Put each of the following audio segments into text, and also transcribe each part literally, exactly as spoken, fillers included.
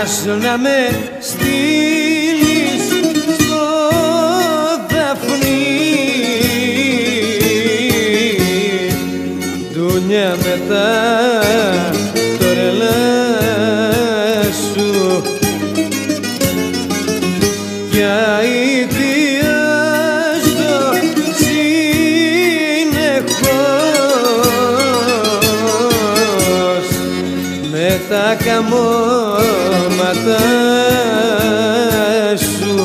Πας να με στείλεις στο Δαφνί, ντουνιά μετά το ρελά σου κι αηδιάζω συνεχώς με τα καμώματα σου.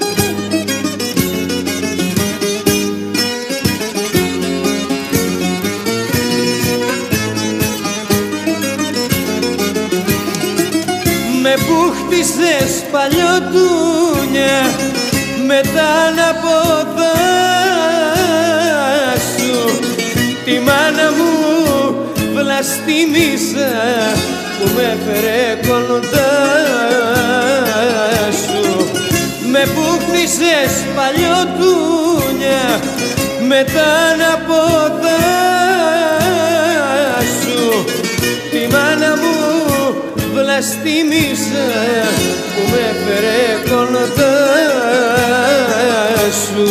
Με που χτίσες παλιωτούνια με τα αναποδά σου, τη μάνα μου βλαστήμησα που με έφερε κοντά σου. Με που χτίσες παλιωτούνια με τα αναποδά σου, τη μάνα μου βλαστήμησα που με έφερε κοντά σου.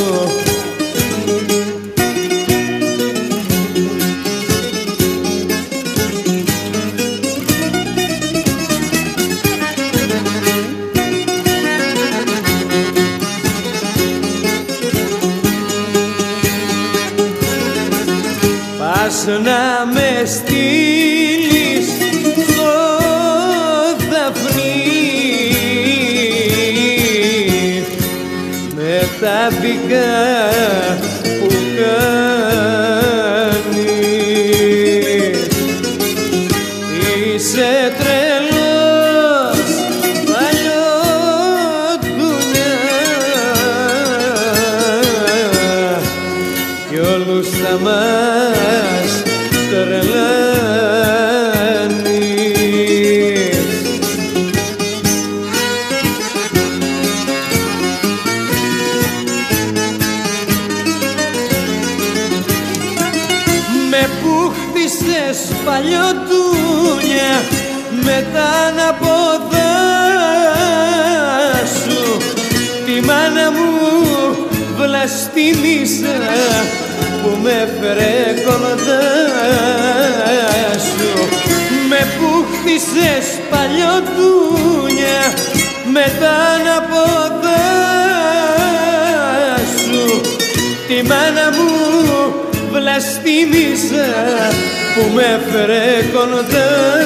Πας να με στείλεις στο Δαφνί με τα δικά που κάνεις. Είσαι τρελός παλιωτούνια κι όλους θα μας τρελάνεις. Με που χτίσες παλιωτούνια με τα αναποδά σου, τη μάνα μου βλαστήμησα που με έφερε κοντά σου. Με που χτίσες παλιωτούνια με τα αναποδά σου, τη μάνα μου βλαστήμησα που με έφερε κοντά